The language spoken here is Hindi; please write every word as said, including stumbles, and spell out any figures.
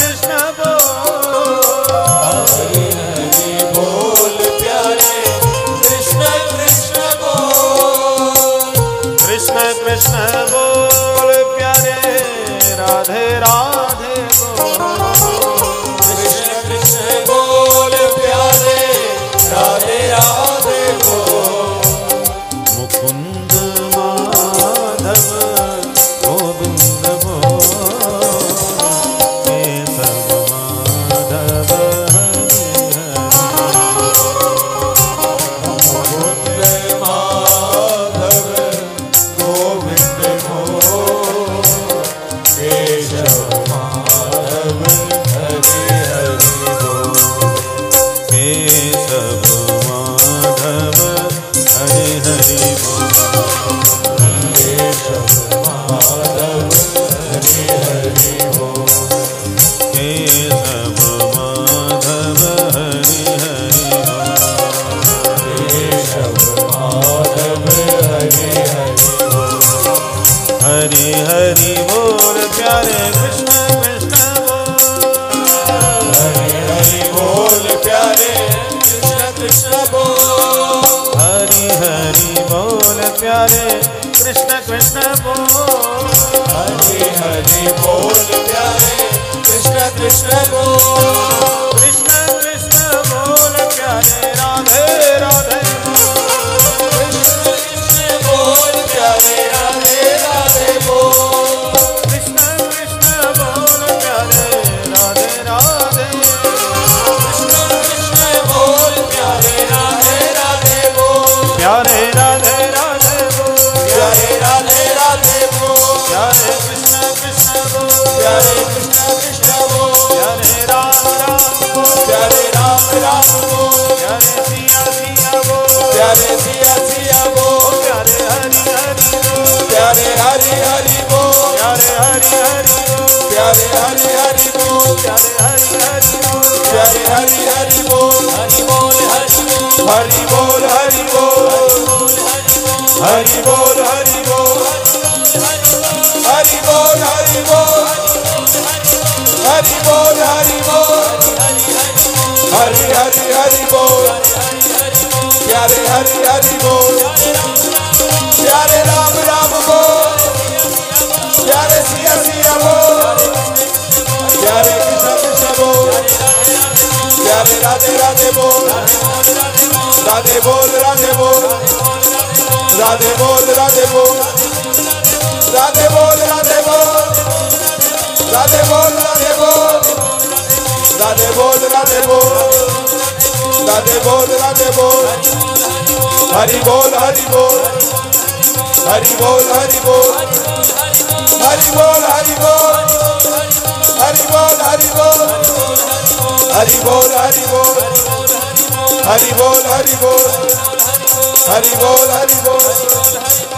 कृष्ण बोल, हरि हरि बोल प्यारे कृष्ण कृष्ण बोल, कृष्ण कृष्ण बोल प्यारे राधे राधे बोल, कृष्ण कृष्ण बोल प्यारे राधे राधे बोल, मुकुंद माधव गोविंद बोल, केशव माधव हरि मुकुंद माधव गोविंद बोल, केशव माधव हरि हरि बोल, केशव माधव हरि हरि बोल, केशव माधव हरि हरि बोल, केशव माधव हरि हरि बोल, केशव माधव हरि हरि बोल, हरि हरि बोल प्यारे कृष्ण कृष्ण बोल, हरि हरि बोल प्यारे कृष्ण कृष्ण बोल, हरि हरि बोल प्यारे कृष्ण कृष्ण बोल, हरि हरि बोल प्यारे कृष्ण कृष्ण बोल, कृष्ण कृष्ण बोल प्यारे राधे राधे बोल, कृष्ण बोल प्यारे राधे राधे बोल, कृष्ण कृष्ण बोल प्यारे राधे राधे, कृष्ण कृष्ण बोल प्यारे राधे राधे बोल, प्यारे राधे राधे बोल, प्यारे राधे राधे बोल, प्यारे कृष्ण कृष्ण बोल, प्यारे कृष्ण कृष्ण बोल, प्यारे राम राम बोल, प्यारे राम राम बोल, प्यारे सिया सिया बोल, प्यारे सिया सिया बोल, प्यारे हरि हरि बोल, प्यारे हरि हरि बोल, प्यारे हरि हरि बोल, प्यारे हरि हरि बोल, प्यारे हरि हरि बोल, प्यारे हरि हरि बोल, हरि बोल हरि बोल, हरि बोल हरि बोल, हरि बोल हरि बोल, हरि बोल हरि बोल, हरि बोल हरि बोल, हरि हरि हरि बोल, प्यारे हरि हरि बोल, प्यारे राम राम बोल, प्यारे सिया सिया बोल, प्यारे कृष्ण कृष्ण बोल, प्यारे राधे राधे बोल, राधे बोल राधे बोल, राधे बोल राधे बोल, राधे बोल राधे बोल, राधे बोल राधे बोल, राधे बोल राधे बोल, राधे बोल राधे बोल, हरि बोल हरि बोल, हरि बोल हरि बोल, हरि बोल हरि बोल, हरि बोल हरि बोल, हरि बोल हरि बोल, हरि बोल हरि बोल, हरि बोल हरि बोल,